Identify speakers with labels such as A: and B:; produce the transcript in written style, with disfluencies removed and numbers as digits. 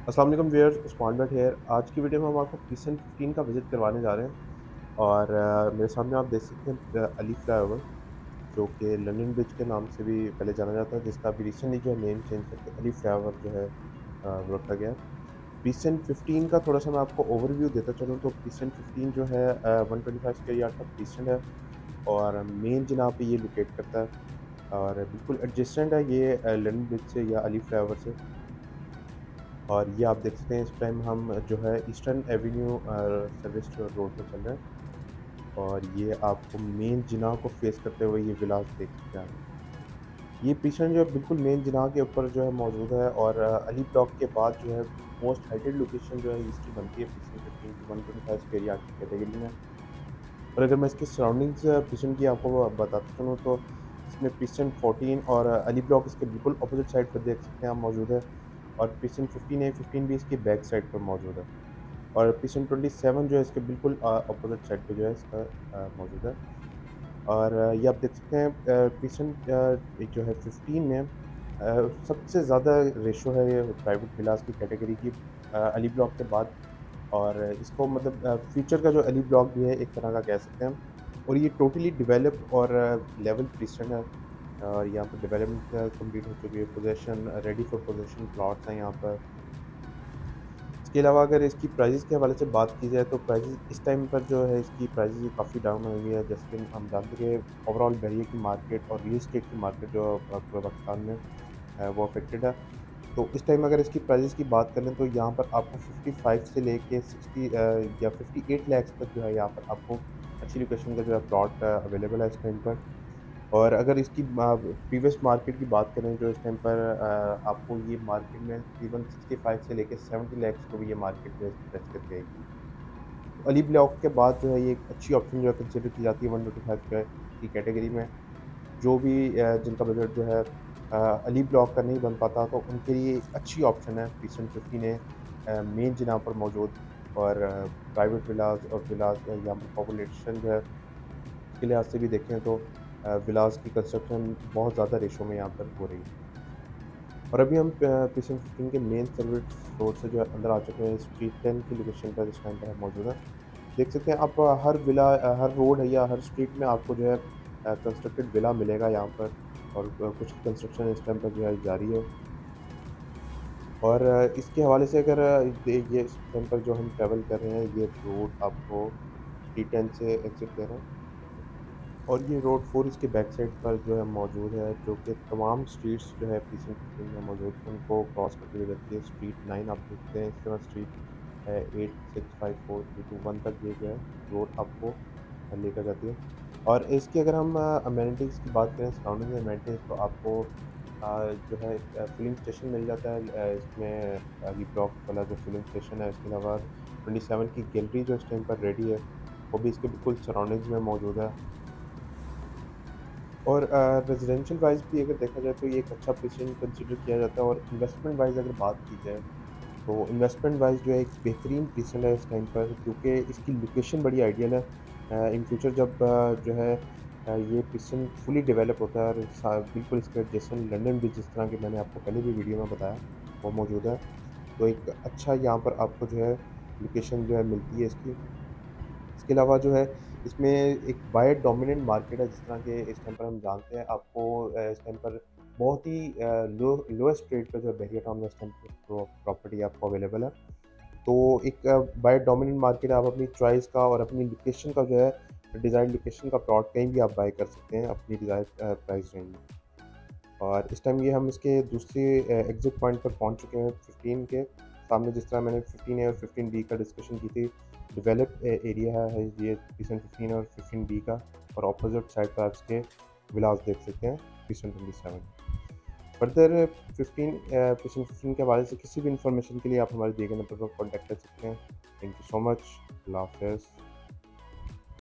A: अस्सलाम वालेकुम व्यूअर्स, उस्मान भट हेयर। आज की वीडियो में हम आपको पीसन 15 का विज़िट करवाने जा रहे हैं और मेरे सामने आप देख सकते हैं अली फ्लाईओवर, जो कि लंदन ब्रिज के नाम से भी पहले जाना जाता है, जिसका अभी रिसेंटली जो है नेम चेंज करके अली फ्लाईओवर जो है रखा गया है। पीसन 15 का थोड़ा-सा मैं आपको ओवरव्यू देता चलूँ तो पीसन 15 जो है 125 स्क्वायर यार्ड का पीसन है और मेन जनाब पे ये लोकेट करता है और बिल्कुल एडजेसेंट है ये लंदन ब्रिज से या अली फ्लाईओवर से। और ये आप देख सकते हैं इस टाइम हम जो है ईस्टर्न एवेन्यू सर्विस रोड में चल रहे हैं और ये आपको मेन जिनाह को फेस करते हुए ये विलास देख सकते हैं आप। ये पीछे जो है बिल्कुल मेन जिनाह के ऊपर जो है मौजूद है और अली ब्लॉक के बाद जो है मोस्ट हाइटेड लोकेशन जो है इसकी बनती है पीसन 15 की 125 स्क्वायर यार्ड की कैटेगरी में। और अगर मैं इसकी सराउंडिंग्स पीसन की आपको बताता चलूँ तो इसमें पीसन 14 और अली ब्लॉक इसके बिल्कुल अपोजिट साइड पर देख सकते हैं आप मौजूद है और पीसन 15 ए 15 भी इसकी बैक साइड पर मौजूद है। और पीसन 27 जो है इसके बिल्कुल अपोज़िट साइड पे जो है इसका मौजूद है। और ये आप देख सकते हैं पीसन जो है 15 में सबसे ज़्यादा रेशो है ये प्राइवेट विलास की कैटेगरी की अली ब्लॉक के बाद। और इसको मतलब फ्यूचर का जो अली ब्लॉक भी है एक तरह का कह सकते हैं हम। और ये टोटली डेवलप्ड और लेवल पीसन है और यहाँ पर डेवलपमेंट कंप्लीट हो चुकी है। Possession ready for possession plots हैं यहाँ पर। इसके अलावा अगर इसकी प्राइसेज़ के हवाले से बात की जाए तो प्राइसेज़ इस टाइम पर जो है इसकी प्राइसेज़ काफ़ी डाउन हुई है। जैसे कि हम जानते हैं कि ओवरऑल बहरिया की मार्केट और रियल एस्टेट की मार्केट जो पूरे पाकिस्तान में वो अफ़ेक्टेड है। तो इस टाइम अगर इसकी प्राइसेज़ की बात करें तो यहाँ पर आपको 55 से लेके 60 या 58 लाख तक जो है यहाँ पर आपको अच्छी लोकेशन का जो है प्लॉट अवेलेबल है इस टाइम पर। और अगर इसकी प्रीवियस मार्केट की बात करें जो इस टाइम पर आपको ये मार्केट में तकरीबन 65 से लेके 70 लैक्स को भी ये मार्केट जो है इसकी टच करके आएगी। तो अली ब्लॉक के बाद जो है ये एक अच्छी ऑप्शन जो है कंसिडर की जाती है 125 स्क्वायर की कैटेगरी में। जो भी जिनका बजट जो है अली ब्लॉक का नहीं बन पाता तो उनके लिए एक अच्छी ऑप्शन है पीसन 15 है मेन जिनाह पर मौजूद। और प्राइवेट विलास और विलास यहाँ पर पॉपुलेशन जो है उसके लिहाज से भी देखें तो विलास की कंस्ट्रक्शन बहुत ज़्यादा रेशो में यहाँ पर हो रही है। और अभी हम पीसन 15 के मेन सर्विस रोड से जो है अंदर आ चुके हैं। स्ट्रीट 10 की लोकेशन पर इस टाइम पर हम मौजूद हैं। देख सकते हैं आप हर विला हर रोड है या हर स्ट्रीट में आपको जो है कंस्ट्रक्टेड विला मिलेगा यहाँ पर। और कुछ की कंस्ट्रक्शन इस टाइम पर जो है जारी है। और इसके हवाले से अगर ये इस टाइम पर जो हम ट्रैवल कर रहे हैं ये रोड आपको स्ट्रीट 10 से एग्ज़िट ले रहा है। और ये रोड 4 इसके बैक साइड पर जो है मौजूद है, जो कि तमाम स्ट्रीट्स जो है पीसन 15 में मौजूद उनको क्रॉस करते हुए जाती है। स्ट्रीट 9 आप देखते हैं, इसके बाद स्ट्रीट 8, 6, 5, 4, 3, 2, 1 तक ये जो है रोड आपको लेकर जाती है। और इसकी अगर हम अमेनिटीज़ की बात करें, सराउंडिंग अमेनिटीज़, तो आपको जो है फिलिंग स्टेशन मिल जाता है इसमें अली ब्लॉक वाला जो फिलिंग स्टेशन है। इसके अलावा 27 की गैलरी जो इस टाइम पर रेडी है, वो भी इसके बिल्कुल सराउंडिंग्स में मौजूद है। और रेज़िडेंशियल वाइज़ भी अगर देखा जाए तो ये एक अच्छा पोज़ीशन कंसिडर किया जाता है। और इन्वेस्टमेंट वाइज़ अगर बात की जाए तो इन्वेस्टमेंट वाइज़ जो है एक बेहतरीन पोज़ीशन है इस टाइम पर, क्योंकि इसकी लोकेशन बड़ी आइडियल है। इन फ्यूचर जब जो है ये पोज़ीशन फुली डेवलप होता है और बिल्कुल इसके एडजेसेंट लंदन ब्रिज, जिस तरह की मैंने आपको पहले भी वीडियो में बताया, वो मौजूद है। तो एक अच्छा यहाँ पर आपको जो है लोकेशन जो है मिलती है इसकी। इसके अलावा जो है इसमें एक बायर डोमिनेंट मार्केट है, जिस तरह के इस टाइम पर हम जानते हैं। आपको इस टाइम पर बहुत ही लोएस्ट रेट पे जो है बहरिया टाउन में इस टाइम पे प्रॉपर्टी आपको अवेलेबल है। तो एक बायर डोमिनेंट मार्केट है, आप अपनी चॉइस का और अपनी लोकेशन का जो है डिज़ायर्ड लोकेशन का प्लॉट कहीं भी आप बाय कर सकते हैं अपनी डिज़ायर्ड प्राइस रेंज में। और इस टाइम ये हम इसके दूसरे एग्ज़िट पॉइंट पर पहुंच चुके हैं 15 के सामने। जिस तरह मैंने 15 ए और 15 बी का डिस्कशन की थी, डेवलप्ड एरिया है ये पीसन 15 और 15 बी का। और अपोजिट साइड पर आप इसके विलास देख सकते हैं पीसन 27। फर्दर 15 पीसन 15 के हवाले से किसी भी इंफॉर्मेशन के लिए आप हमारे दिए गए नंबर पर कॉन्टैक्ट कर सकते हैं। Thank you so much. अल्लाह हाफ़िज़।